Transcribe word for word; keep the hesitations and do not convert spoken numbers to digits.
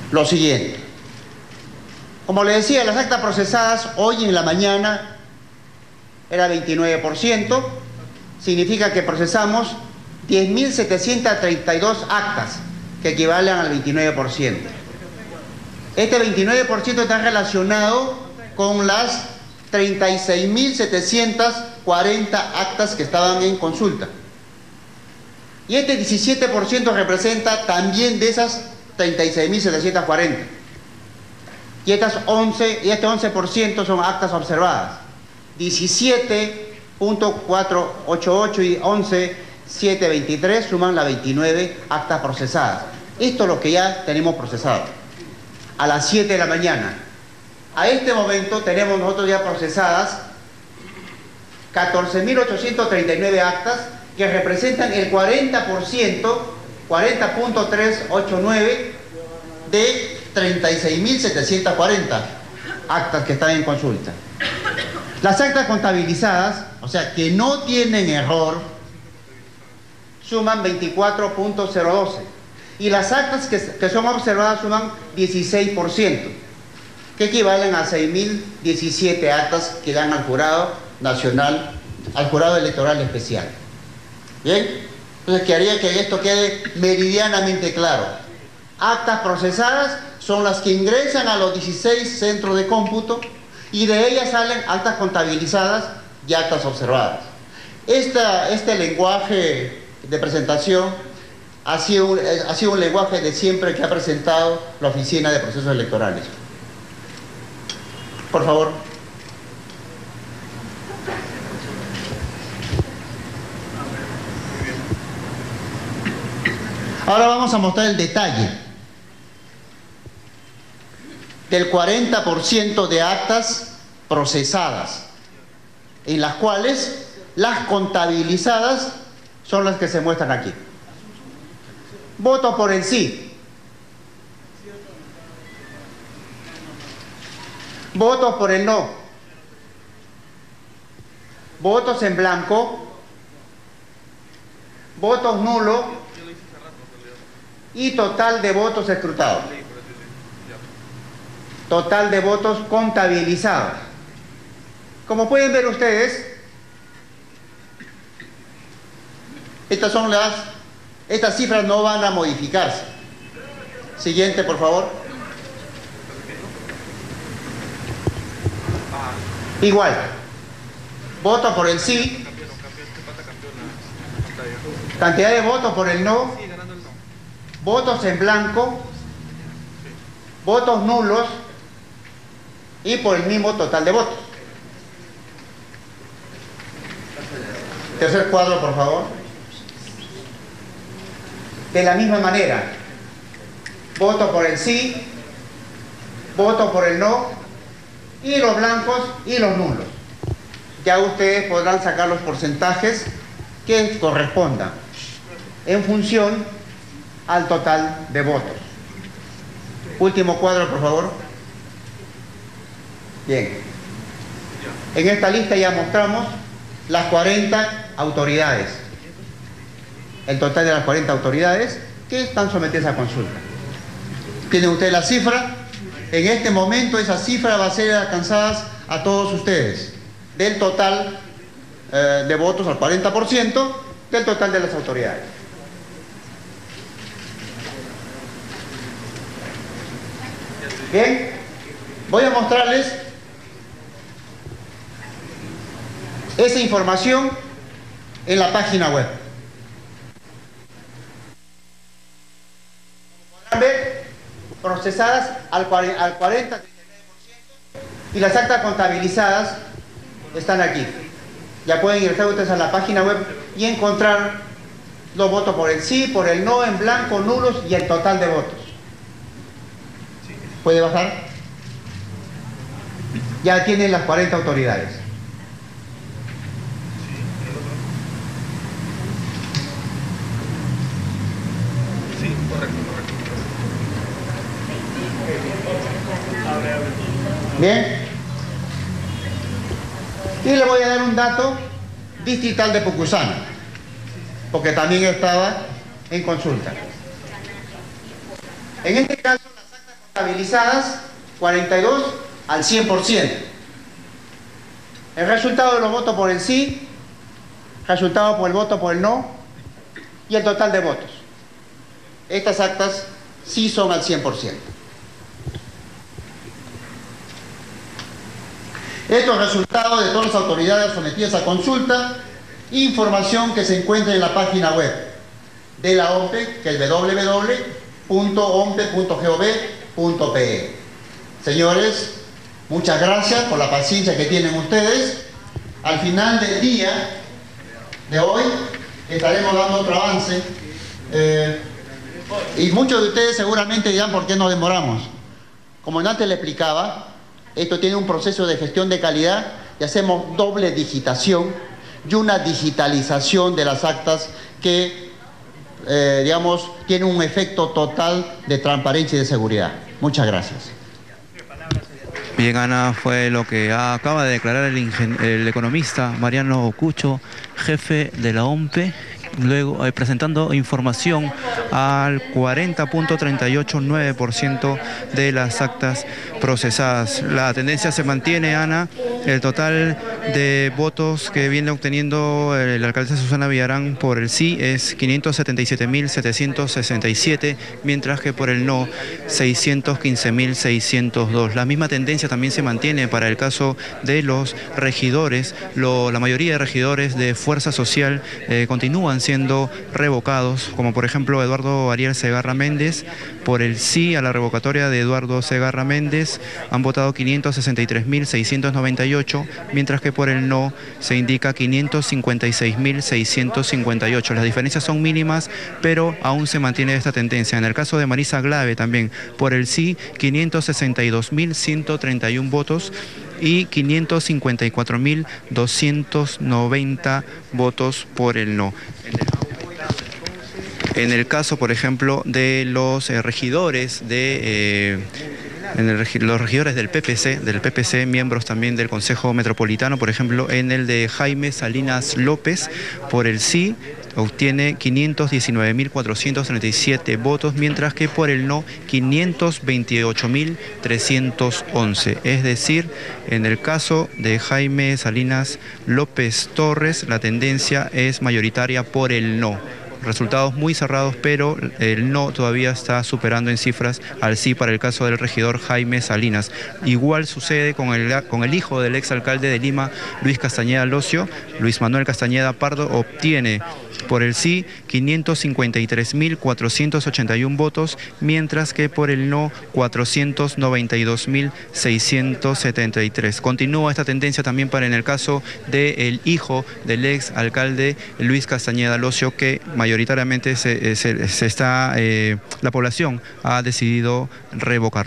lo siguiente. Como les decía, las actas procesadas hoy en la mañana era veintinueve por ciento, significa que procesamos diez mil setecientas treinta y dos actas, que equivalen al veintinueve por ciento. Este veintinueve por ciento está relacionado con las treinta y seis mil setecientas cuarenta actas que estaban en consulta. Y este diecisiete por ciento representa también de esas treinta y seis mil setecientas cuarenta. Y, estas once, y este once por ciento son actas observadas. diecisiete punto cuatrocientos ochenta y ocho y once punto setecientos veintitrés suman las veintinueve actas procesadas. Esto es lo que ya tenemos procesado. A las siete de la mañana. A este momento tenemos nosotros ya procesadas catorce mil ochocientas treinta y nueve actas que representan el cuarenta por ciento, cuarenta punto trescientos ochenta y nueve de treinta y seis mil setecientas cuarenta actas que están en consulta. Las actas contabilizadas, o sea, que no tienen error, suman veinticuatro punto cero doce. Y las actas que, que son observadas suman dieciséis por ciento, que equivalen a seis mil diecisiete actas que dan al jurado nacional, al jurado electoral especial. ¿Bien? Entonces, quería que esto quede meridianamente claro. Actas procesadas son las que ingresan a los dieciséis centros de cómputo y de ellas salen actas contabilizadas y actas observadas. Esta, este lenguaje de presentación ha sido, un, ha sido un lenguaje de siempre que ha presentado la Oficina de Procesos Electorales. Por favor. Ahora vamos a mostrar el detalle del cuarenta por ciento de actas procesadas, en las cuales las contabilizadas son las que se muestran aquí. Voto por el sí. Votos por el no. Votos en blanco. Votos nulos. Y total de votos escrutados. Total de votos contabilizados. Como pueden ver ustedes, estas son las, estas cifras no van a modificarse. Siguiente, por favor. Igual. Voto por el sí. Cantidad de votos por el no. Votos en blanco. Votos nulos. Y por el mismo total de votos. Tercer cuadro, por favor. De la misma manera, voto por el sí, voto por el no, y los blancos y los nulos. Ya ustedes podrán sacar los porcentajes que correspondan en función al total de votos. Último cuadro, por favor. Bien. En esta lista ya mostramos las cuarenta autoridades. El total de las cuarenta autoridades que están sometidas a consulta. Tienen ustedes la cifra. En este momento esa cifra va a ser alcanzada a todos ustedes. Del total eh, de votos al cuarenta por ciento del total de las autoridades. Bien. Voy a mostrarles esa información en la página web. Como podrán ver, procesadas al cuarenta a treinta y nueve por ciento y las actas contabilizadas están aquí. Ya pueden ingresar ustedes a la página web y encontrar los votos por el sí, por el no, en blanco, nulos y el total de votos. ¿Puede bajar? Ya tienen las cuarenta autoridades. Sí, correcto, correcto. Bien. Y le voy a dar un dato distrital de Pucusana, porque también estaba en consulta. En este caso, las actas Estabilizadas, cuarenta y dos al cien por ciento. El resultado de los votos por el sí, resultado por el voto por el no y el total de votos. Estas actas sí son al cien por ciento. Estos resultados de todas las autoridades sometidas a consulta, información que se encuentra en la página web de la O M P E, que es doble u doble u doble u punto o m p e punto gov punto p e. Señores, muchas gracias por la paciencia que tienen ustedes. Al final del día de hoy estaremos dando otro avance. Eh, y muchos de ustedes seguramente dirán por qué nos demoramos. Como antes le explicaba, esto tiene un proceso de gestión de calidad y hacemos doble digitación y una digitalización de las actas que, eh, digamos, tiene un efecto total de transparencia y de seguridad. Muchas gracias. Bien, Ana, fue lo que acaba de declarar el, el economista Mariano Ocucho, jefe de la O M P E, luego eh, presentando información al cuarenta punto treinta y ocho nueve por ciento de las actas procesadas. La tendencia se mantiene, Ana. El total de votos que viene obteniendo el alcalde Susana Villarán por el sí es quinientos setenta y siete mil setecientos sesenta y siete, mientras que por el no seiscientos quince mil seiscientos dos. La misma tendencia también se mantiene para el caso de los regidores. Lo, la mayoría de regidores de Fuerza Social eh, continúan siendo revocados, como por ejemplo Eduardo Ariel Segarra Méndez. Por el sí a la revocatoria de Eduardo Segarra Méndez han votado quinientos sesenta y tres mil seiscientos noventa y ocho, mientras que por el no se indica quinientos cincuenta y seis mil seiscientos cincuenta y ocho. Las diferencias son mínimas, pero aún se mantiene esta tendencia. En el caso de Marisa Glave también, por el sí quinientos sesenta y dos mil ciento treinta y uno votos y quinientos cincuenta y cuatro mil doscientos noventa votos por el no. En el caso, por ejemplo, de los eh, regidores de... Eh, En el, los regidores del P P C, del P P C, miembros también del Consejo Metropolitano, por ejemplo, en el de Jaime Salinas López, por el sí obtiene quinientos diecinueve mil cuatrocientos treinta y siete votos, mientras que por el no quinientos veintiocho mil trescientos once. Es decir, en el caso de Jaime Salinas López Torres, la tendencia es mayoritaria por el no. Resultados muy cerrados, pero el no todavía está superando en cifras al sí para el caso del regidor Jaime Salinas. Igual sucede con el, con el hijo del exalcalde de Lima, Luis Castañeda Locio. Luis Manuel Castañeda Pardo obtiene por el sí quinientos cincuenta y tres mil cuatrocientos ochenta y uno votos, mientras que por el no cuatrocientos noventa y dos mil seiscientos setenta y tres. Continúa esta tendencia también para en el caso del hijo del ex alcalde Luis Castañeda Locio, que mayoritariamente se, se, se está, eh, la población ha decidido revocar.